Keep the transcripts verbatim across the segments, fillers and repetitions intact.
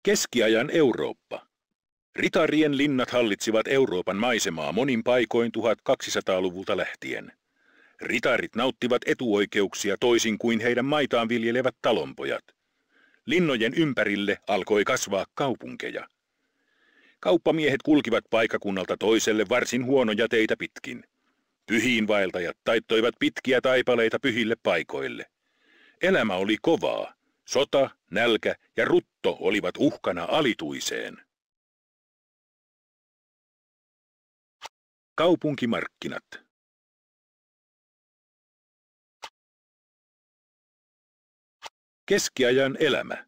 Keskiajan Eurooppa. Ritarien linnat hallitsivat Euroopan maisemaa monin paikoin tuhatkaksisataaluvulta lähtien. Ritarit nauttivat etuoikeuksia toisin kuin heidän maitaan viljelevät talonpojat. Linnojen ympärille alkoi kasvaa kaupunkeja. Kauppamiehet kulkivat paikakunnalta toiselle varsin huonoja teitä pitkin. Pyhiinvaeltajat taittoivat pitkiä taipaleita pyhille paikoille. Elämä oli kovaa. Sota, nälkä ja rutto olivat uhkana alituiseen. Kaupunkimarkkinat. Keskiajan elämä.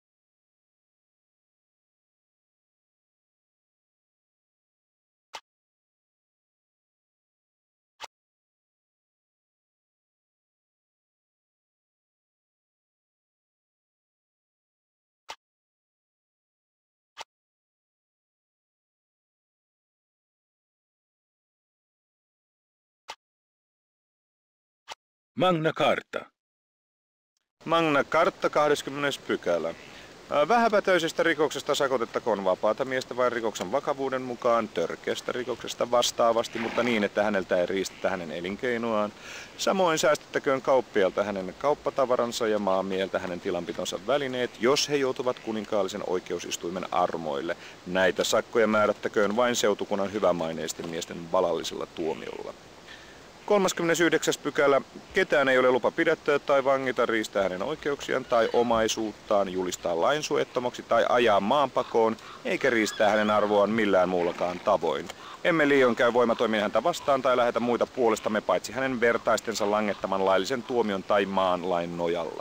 Magna Carta. Magna Carta kahdeskymmenes pykälä. Vähäpätöisestä rikoksesta sakotettakoon vapaata miestä vain rikoksen vakavuuden mukaan, törkeästä rikoksesta vastaavasti, mutta niin, että häneltä ei riistetä hänen elinkeinoaan. Samoin säästettäköön kauppialta hänen kauppatavaransa ja maamieheltä hänen tilanpitonsa välineet, jos he joutuvat kuninkaallisen oikeusistuimen armoille. Näitä sakkoja määrättäköön vain seutukunnan hyvämaineisten miesten valallisella tuomiolla. kolmaskymmenesyhdeksäs pykälä. Ketään ei ole lupa pidättää tai vangita, riistää hänen oikeuksiaan tai omaisuuttaan, julistaa lainsuojattomaksi tai ajaa maanpakoon, eikä riistää hänen arvoaan millään muullakaan tavoin. Emme liioin käy voimatoimin häntä vastaan tai lähetä muita puolestamme paitsi hänen vertaistensa langettaman laillisen tuomion tai maan lain nojalla.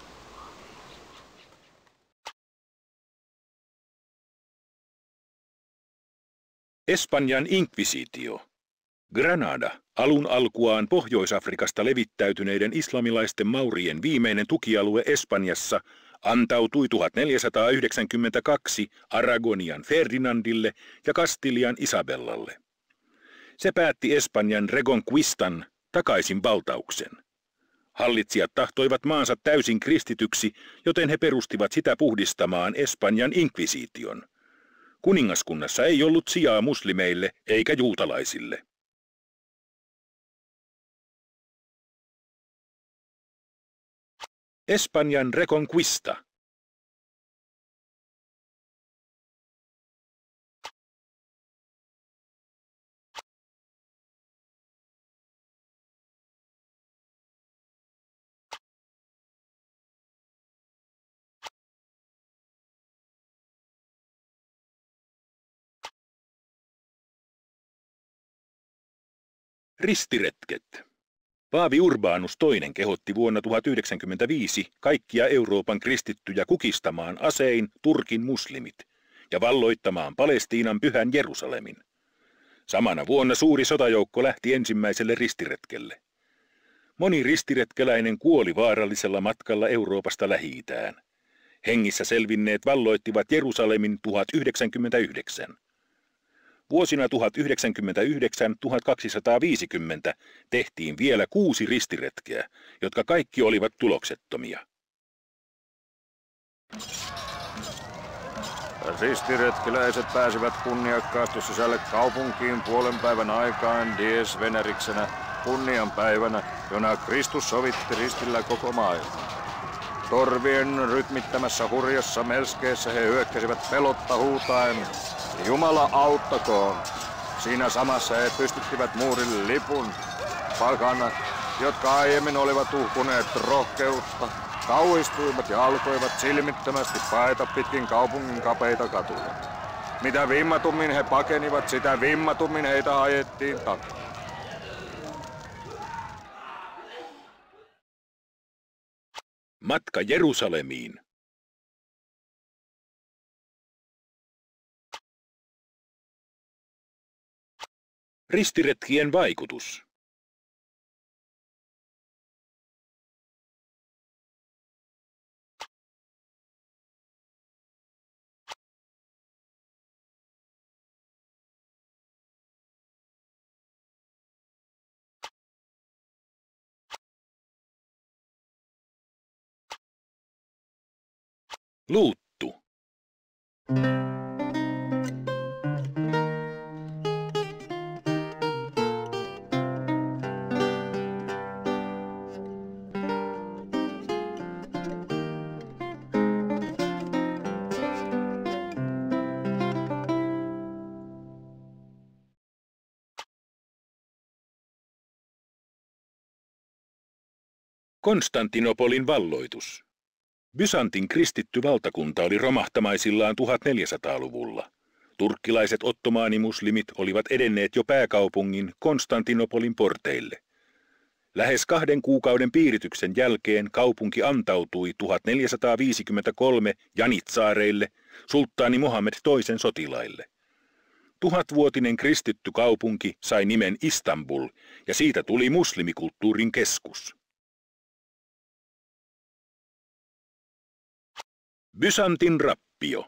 Espanjan inkvisitio. Granada, alun alkuaan Pohjois-Afrikasta levittäytyneiden islamilaisten maurien viimeinen tukialue Espanjassa, antautui tuhatneljäsataayhdeksänkymmentäkaksi Aragonian Ferdinandille ja Kastilian Isabellalle. Se päätti Espanjan Reconquistan, takaisin valtauksen. Hallitsijat tahtoivat maansa täysin kristityksi, joten he perustivat sitä puhdistamaan Espanjan inkvisiition. Kuningaskunnassa ei ollut sijaa muslimeille eikä juutalaisille. Espanjan Reconquista. Ristiretket. Paavi Urbanus toinen kehotti vuonna tuhatyhdeksänkymmentäviisi kaikkia Euroopan kristittyjä kukistamaan asein Turkin muslimit ja valloittamaan Palestiinan pyhän Jerusalemin. Samana vuonna suuri sotajoukko lähti ensimmäiselle ristiretkelle. Moni ristiretkeläinen kuoli vaarallisella matkalla Euroopasta Lähi-itään. Hengissä selvinneet valloittivat Jerusalemin tuhatyhdeksänkymmentäyhdeksän. Vuosina tuhatyhdeksänkymmentäyhdeksän - tuhatkaksisataaviisikymmentä tehtiin vielä kuusi ristiretkeä, jotka kaikki olivat tuloksettomia. Ristiretkeläiset pääsivät kunniakkaasti sisälle kaupunkiin puolen päivän aikaan Dies Veneriksenä, kunnianpäivänä, jona Kristus sovitti ristillä koko maailman. Torvien rytmittämässä hurjassa melskeessä he hyökkäsivät pelotta huutaen, Jumala auttakoon! Siinä samassa he pystyttivät muurille lipun. Pakanat, jotka aiemmin olivat uhkuneet rohkeutta, kauhistuivat ja alkoivat silmittömästi paeta pitkin kaupungin kapeita katuja. Mitä vimmatummin he pakenivat, sitä vimmatummin heitä ajettiin takaa. Matka Jerusalemiin. Ristiretkien vaikutus. Luuttu. Konstantinopolin valloitus. Byzantin kristitty valtakunta oli romahtamaisillaan tuhatneljäsataaluvulla. Turkkilaiset ottomaanimuslimit olivat edenneet jo pääkaupungin Konstantinopolin porteille. Lähes kahden kuukauden piirityksen jälkeen kaupunki antautui tuhatneljäsataaviisikymmentäkolme Janitsaareille, sulttaani Mohammed toisen sotilaille. Tuhatvuotinen kristitty kaupunki sai nimen Istanbul ja siitä tuli muslimikulttuurin keskus. Byzantin rappio.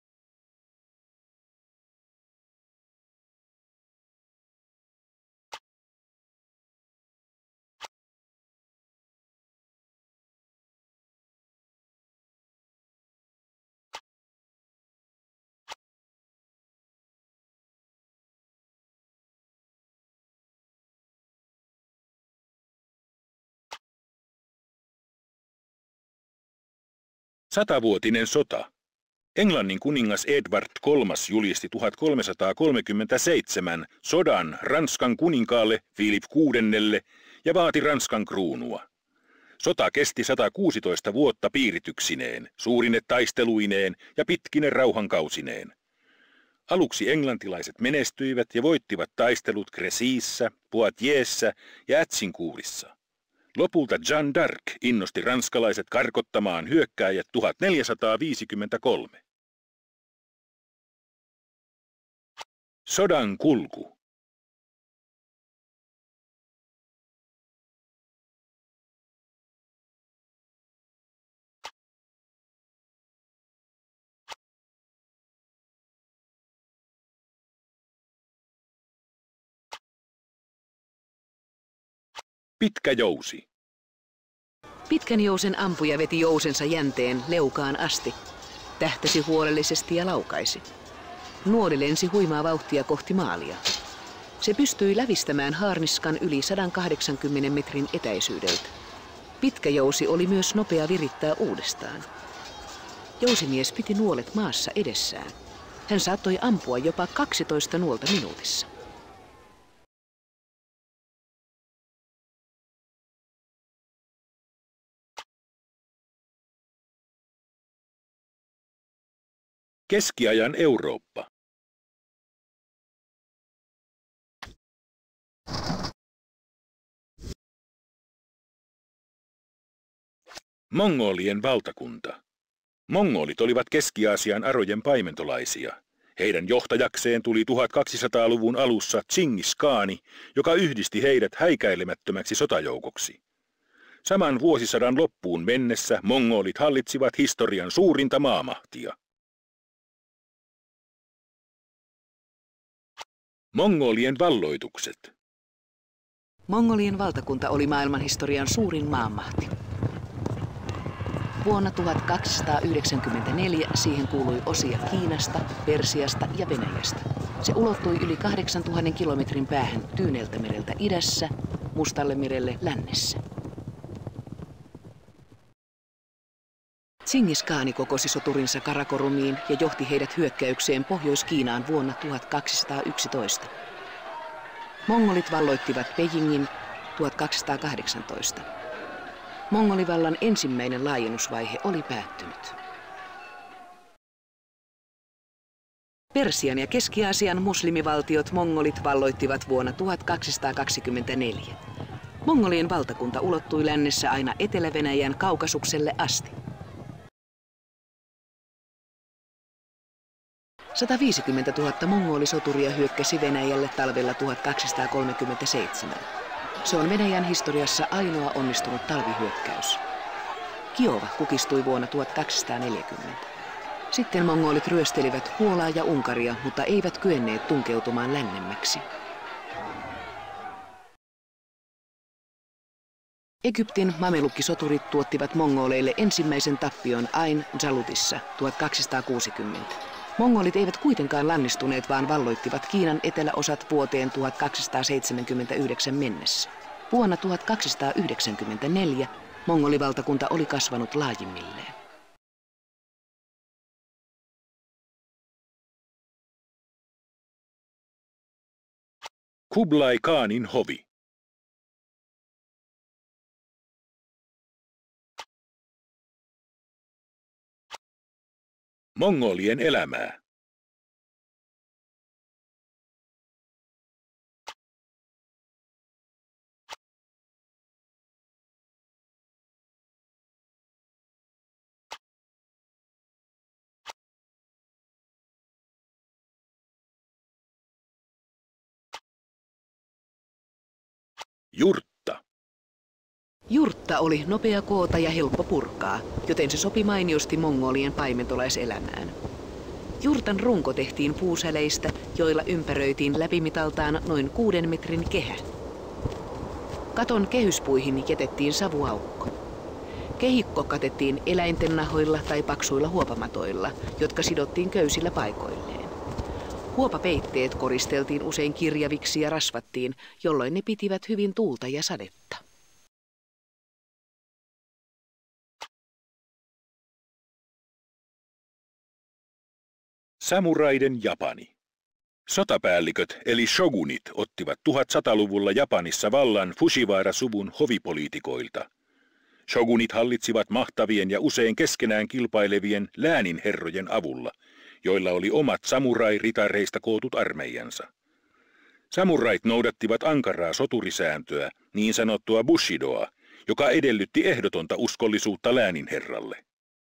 Satavuotinen sota. Englannin kuningas Edward kolmas julisti tuhatkolmesataakolmekymmentäseitsemän sodan Ranskan kuninkaalle Philip kuudennelle ja vaati Ranskan kruunua. Sota kesti satakuusitoista vuotta piirityksineen, suurine taisteluineen ja pitkine rauhankausineen. Aluksi englantilaiset menestyivät ja voittivat taistelut Crécyssä, Poitiersissa ja Agincourtissa. Lopulta Jeanne d'Arc innosti ranskalaiset karkottamaan hyökkääjät tuhatneljäsataaviisikymmentäkolme. Sodan kulku. Pitkä jousi. Pitkän jousen ampuja veti jousensa jänteen leukaan asti, tähtäsi huolellisesti ja laukaisi. Nuoli lensi huimaa vauhtia kohti maalia. Se pystyi lävistämään haarniskan yli sata kahdeksankymmentä metrin etäisyydeltä. Pitkä jousi oli myös nopea virittää uudestaan. Jousimies piti nuolet maassa edessään. Hän saattoi ampua jopa kaksitoista nuolta minuutissa. Keskiajan Eurooppa. Mongolien valtakunta. Mongolit olivat Keski-Aasian arojen paimentolaisia. Heidän johtajakseen tuli tuhatkaksisataaluvun alussa Tšingis Kaani, joka yhdisti heidät häikäilemättömäksi sotajoukoksi. Saman vuosisadan loppuun mennessä mongolit hallitsivat historian suurinta maamahtia. Mongolien valloitukset. Mongolien valtakunta oli maailmanhistorian suurin maanmahti. Vuonna tuhatkaksisataayhdeksänkymmentäneljä siihen kuului osia Kiinasta, Persiasta ja Venäjästä. Se ulottui yli kahdeksantuhannen kilometrin päähän Tyyneltä mereltä idässä, Mustalle merelle lännessä. Tšingis Kaani kokosi soturinsa Karakorumiin ja johti heidät hyökkäykseen Pohjois-Kiinaan vuonna tuhatkaksisataayksitoista. Mongolit valloittivat Beijingin tuhatkaksisataakahdeksantoista. Mongolivallan ensimmäinen laajennusvaihe oli päättynyt. Persian ja Keski-Aasian muslimivaltiot mongolit valloittivat vuonna tuhatkaksisataakaksikymmentäneljä. Mongolien valtakunta ulottui lännessä aina Etelä-Venäjän Kaukasukselle asti. sataviisikymmentätuhatta mongolisoturia hyökkäsi Venäjälle talvella tuhatkaksisataakolmekymmentäseitsemän. Se on Venäjän historiassa ainoa onnistunut talvihyökkäys. Kiova kukistui vuonna tuhatkaksisataaneljäkymmentä. Sitten mongolit ryöstelivät Puolaa ja Unkaria, mutta eivät kyenneet tunkeutumaan lännemmäksi. Egyptin mamelukkisoturit tuottivat mongoleille ensimmäisen tappion Ain Jalutissa tuhatkaksisataakuusikymmentä. Mongolit eivät kuitenkaan lannistuneet, vaan valloittivat Kiinan eteläosat vuoteen tuhatkaksisataayhdeksänkymmentäyhdeksän mennessä. Vuonna tuhatkaksisataayhdeksänkymmentäneljä mongolivaltakunta oli kasvanut laajimmilleen. Kublai Khanin hovi. Mongolien elämää. Jurtta. Jurtta oli nopea koota ja helppo purkaa, joten se sopi mainiosti mongolien paimentolaiselämään. Jurtan runko tehtiin puusäleistä, joilla ympäröitiin läpimitaltaan noin kuuden metrin kehä. Katon kehyspuihin jätettiin savuaukko. Kehikko katettiin eläinten nahoilla tai paksuilla huopamatoilla, jotka sidottiin köysillä paikoilleen. Huopapeitteet koristeltiin usein kirjaviksi ja rasvattiin, jolloin ne pitivät hyvin tuulta ja sadetta. Samuraiden Japani. Sotapäälliköt eli shogunit ottivat tuhatsataluvulla Japanissa vallan Fujiwara-suvun hovipoliitikoilta. Shogunit hallitsivat mahtavien ja usein keskenään kilpailevien lääninherrojen avulla, joilla oli omat samurai-ritareista kootut armeijansa. Samurait noudattivat ankaraa soturisääntöä, niin sanottua bushidoa, joka edellytti ehdotonta uskollisuutta lääninherralle.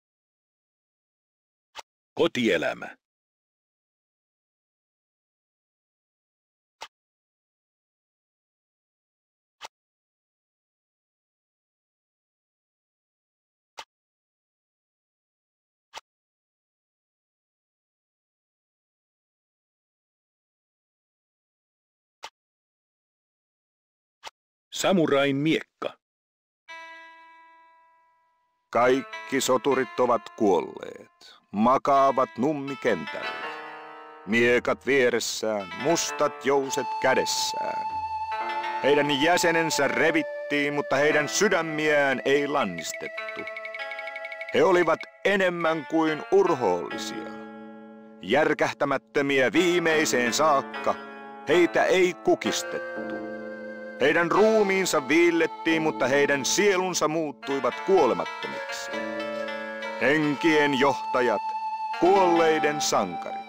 Kotielämä. Samurain miekka. Kaikki soturit ovat kuolleet, makaavat nummikentällä. Miekat vieressään, mustat jouset kädessään. Heidän jäsenensä revittiin, mutta heidän sydämiään ei lannistettu. He olivat enemmän kuin urhoollisia. Järkähtämättömiä viimeiseen saakka, heitä ei kukistettu. Heidän ruumiinsa viillettiin, mutta heidän sielunsa muuttuivat kuolemattomiksi. Henkien johtajat, kuolleiden sankarit.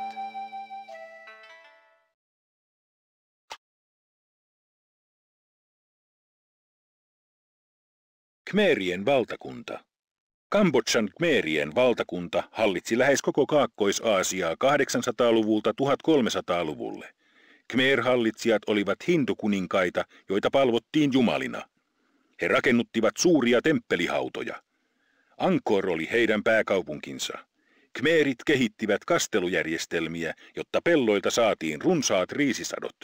Khmerien valtakunta. Kambodžan khmerien valtakunta hallitsi lähes koko Kaakkois-Aasiaa kahdeksansataaluvulta tuhatkolmesataaluvulle. Khmer-hallitsijat olivat hindukuninkaita, joita palvottiin jumalina. He rakennuttivat suuria temppelihautoja. Angkor oli heidän pääkaupunkinsa. Khmerit kehittivät kastelujärjestelmiä, jotta pelloilta saatiin runsaat riisisadot.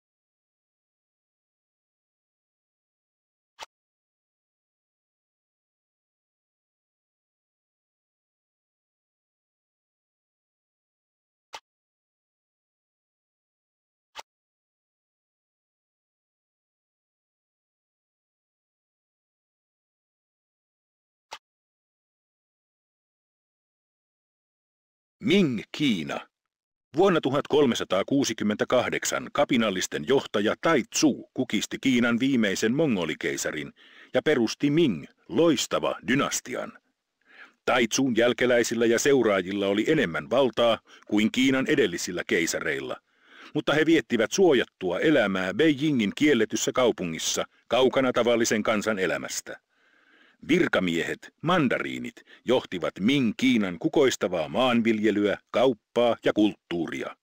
Ming-Kiina. Vuonna tuhatkolmesataakuusikymmentäkahdeksan kapinallisten johtaja Tai Tzu kukisti Kiinan viimeisen mongolikeisarin ja perusti Ming, loistava dynastian. Tai Tzun jälkeläisillä ja seuraajilla oli enemmän valtaa kuin Kiinan edellisillä keisareilla, mutta he viettivät suojattua elämää Beijingin kielletyssä kaupungissa kaukana tavallisen kansan elämästä. Virkamiehet, mandariinit, johtivat Ming-Kiinan kukoistavaa maanviljelyä, kauppaa ja kulttuuria.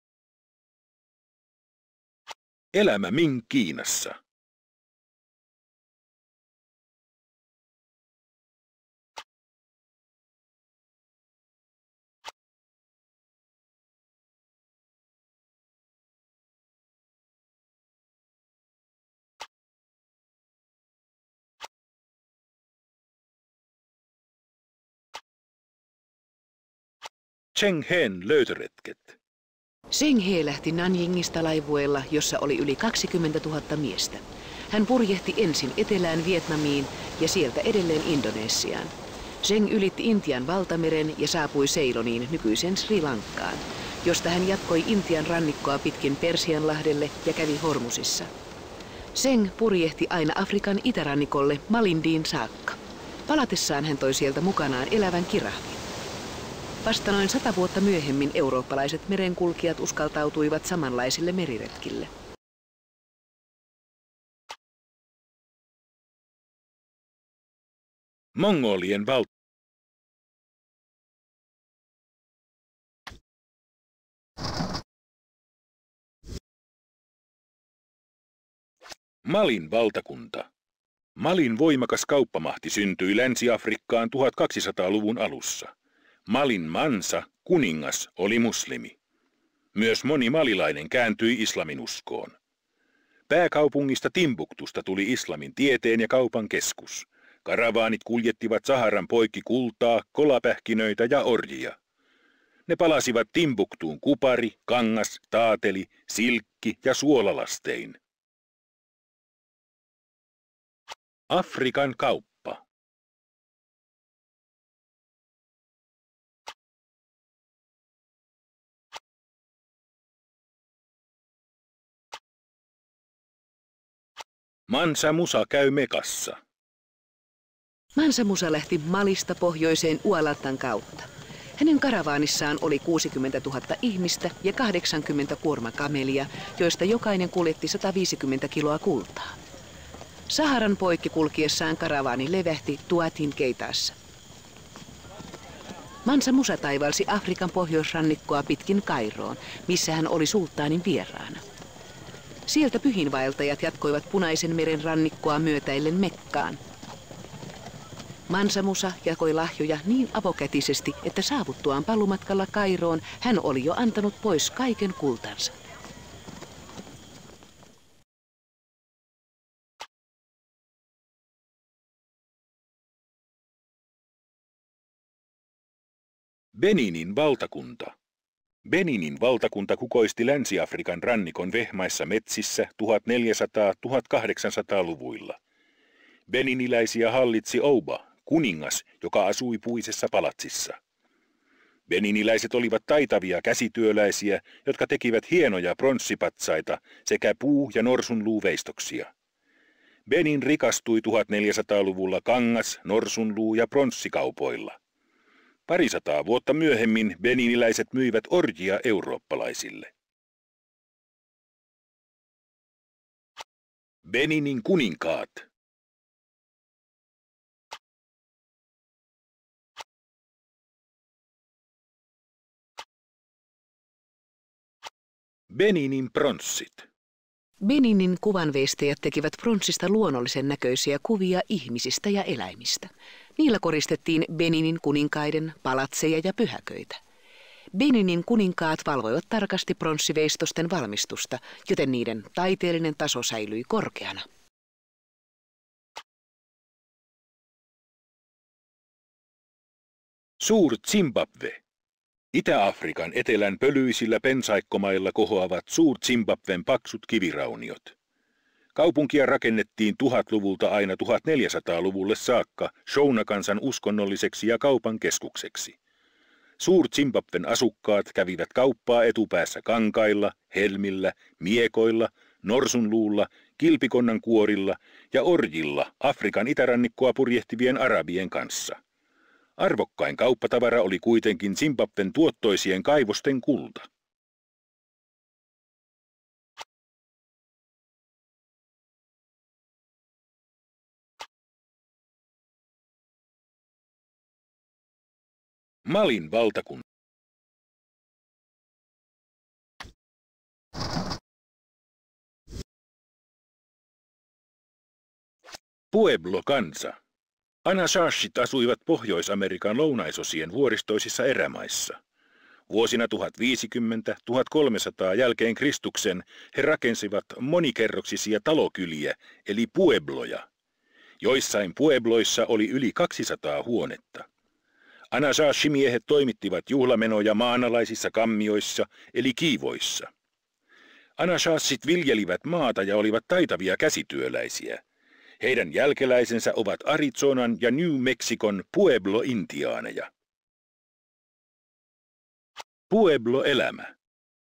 Elämä Ming-Kiinassa. Cheng Hen löytöretket. Zheng He lähti Nanjingista laivueella, jossa oli yli kaksikymmentätuhatta miestä. Hän purjehti ensin etelään Vietnamiin ja sieltä edelleen Indonesiaan. Zheng ylitti Intian valtameren ja saapui Ceyloniin, nykyisen Sri Lankaan, josta hän jatkoi Intian rannikkoa pitkin Persianlahdelle ja kävi Hormusissa. Zheng purjehti aina Afrikan itärannikolle Malindiin saakka. Palatessaan hän toi sieltä mukanaan elävän kirahdin. Vasta noin sata vuotta myöhemmin eurooppalaiset merenkulkijat uskaltautuivat samanlaisille meriretkille. Mongolien val... Malin valtakunta. Malin voimakas kauppamahti syntyi Länsi-Afrikkaan tuhatkaksisataaluvun alussa. Malin Mansa, kuningas, oli muslimi. Myös moni malilainen kääntyi islaminuskoon. Pääkaupungista Timbuktusta tuli islamin tieteen ja kaupan keskus. Karavaanit kuljettivat Saharan poikki kultaa, kolapähkinöitä ja orjia. Ne palasivat Timbuktuun kupari, kangas, taateli, silkki ja suolalastein. Afrikan kauppa. Mansa Musa käy Mekassa. Mansa Musa lähti Malista pohjoiseen Ualattan kautta. Hänen karavaanissaan oli kuusikymmentätuhatta ihmistä ja kahdeksankymmentä kuormakamelia, joista jokainen kuljetti sata viisikymmentä kiloa kultaa. Saharan poikki kulkiessaan karavaani levähti Tuatin Keitaassa. Mansa Musa taivalsi Afrikan pohjoisrannikkoa pitkin Kairoon, missä hän oli sulttaanin vieraana. Sieltä pyhinvaeltajat jatkoivat Punaisen meren rannikkoa myötäillen Mekkaan. Mansa Musa jakoi lahjoja niin avokätisesti, että saavuttuaan palumatkalla Kairoon hän oli jo antanut pois kaiken kultansa. Beninin valtakunta. Beninin valtakunta kukoisti Länsi-Afrikan rannikon vehmaissa metsissä tuhatneljäsataa–tuhatkahdeksansataaluvuilla. Beniniläisiä hallitsi Ouba, kuningas, joka asui puisessa palatsissa. Beniniläiset olivat taitavia käsityöläisiä, jotka tekivät hienoja pronssipatsaita sekä puu- ja norsunluuveistoksia. Benin rikastui tuhatneljäsataaluvulla kangas-, norsunluu- ja pronssikaupoilla. Parisataa vuotta myöhemmin beniniläiset myivät orjia eurooppalaisille. Beninin kuninkaat. Beninin pronssit. Beninin kuvanveistäjät tekivät pronssista luonnollisen näköisiä kuvia ihmisistä ja eläimistä. Niillä koristettiin Beninin kuninkaiden palatseja ja pyhäköitä. Beninin kuninkaat valvoivat tarkasti pronssiveistosten valmistusta, joten niiden taiteellinen taso säilyi korkeana. Suur-Zimbabwe. Itä-Afrikan etelän pölyisillä pensaikkomailla kohoavat Suur-Zimbabwen paksut kivirauniot. Kaupunkia rakennettiin tuhatluvulta aina tuhatneljäsataaluvulle saakka Shona-kansan uskonnolliseksi ja kaupan keskukseksi. Suur-Zimbabwen asukkaat kävivät kauppaa etupäässä kankailla, helmillä, miekoilla, norsunluulla, kilpikonnan kuorilla ja orjilla Afrikan itärannikkoa purjehtivien arabien kanssa. Arvokkain kauppatavara oli kuitenkin Zimbabwen tuottoisien kaivosten kulta. Malin valtakunta. Pueblo-kansa. Anashashit asuivat Pohjois-Amerikan lounaisosien vuoristoisissa erämaissa. Vuosina tuhatviisikymmentä–tuhatkolmesataa jälkeen Kristuksen he rakensivat monikerroksisia talokyliä, eli puebloja. Joissain puebloissa oli yli kaksisataa huonetta. Anasashi-miehet toimittivat juhlamenoja maanalaisissa kammioissa eli kiivoissa. Anasashit viljelivät maata ja olivat taitavia käsityöläisiä. Heidän jälkeläisensä ovat Arizonan ja New Mexicon Pueblo-intiaaneja. Pueblo-elämä.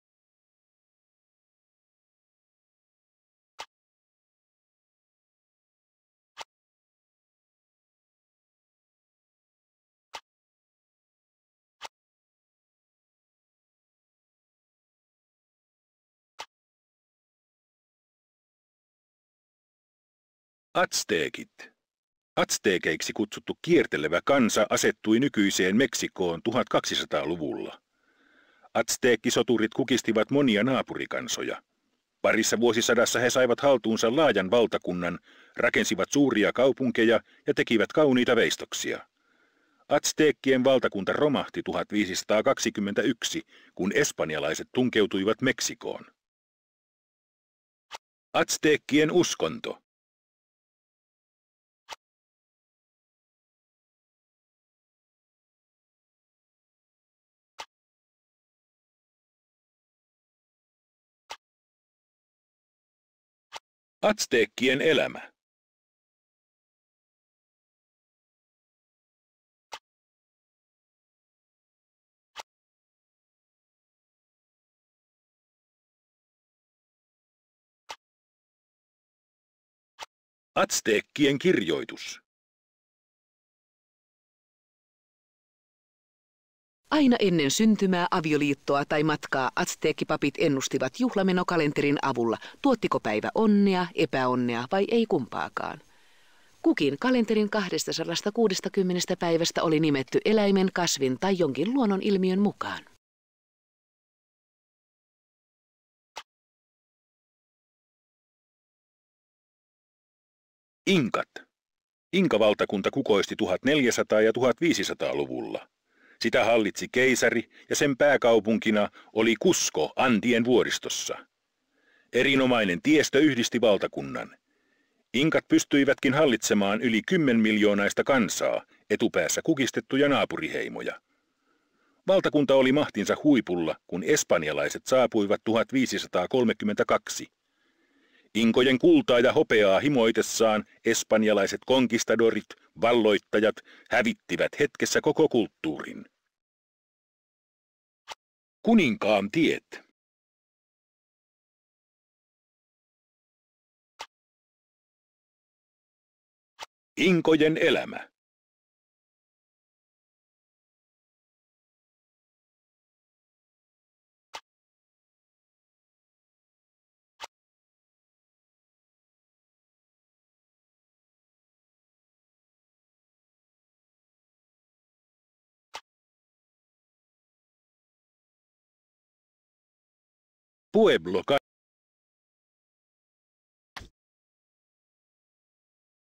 Atsteekit. Atsteekeiksi kutsuttu kiertelevä kansa asettui nykyiseen Meksikoon tuhatkaksisataaluvulla. Atsteekkisoturit kukistivat monia naapurikansoja. Parissa vuosisadassa he saivat haltuunsa laajan valtakunnan, rakensivat suuria kaupunkeja ja tekivät kauniita veistoksia. Atsteekkien valtakunta romahti tuhatviisisataakaksikymmentäyksi, kun espanjalaiset tunkeutuivat Meksikoon. Atsteekkien uskonto. Atsteekkien elämä. Atsteekkien kirjoitus. Aina ennen syntymää, avioliittoa tai matkaa atsteekkipapit ennustivat juhlamenokalenterin avulla, tuottiko päivä onnea, epäonnea vai ei kumpaakaan. Kukin kalenterin kaksisataakuusikymmentä päivästä oli nimetty eläimen, kasvin tai jonkin luonnonilmiön mukaan. Inkat. Inkavaltakunta kukoisti tuhatneljäsataa- ja tuhatviisisataaluvulla. Sitä hallitsi keisari ja sen pääkaupunkina oli Cusco Andien vuoristossa. Erinomainen tiestö yhdisti valtakunnan. Inkat pystyivätkin hallitsemaan yli kymmenmiljoonaista kansaa, etupäässä kukistettuja naapuriheimoja. Valtakunta oli mahtinsa huipulla, kun espanjalaiset saapuivat tuhatviisisataakolmekymmentäkaksi. Inkojen kultaa ja hopeaa himoitessaan espanjalaiset konkistadorit, valloittajat, hävittivät hetkessä koko kulttuurin. Kuninkaan tiet. Inkojen elämä. Pueblo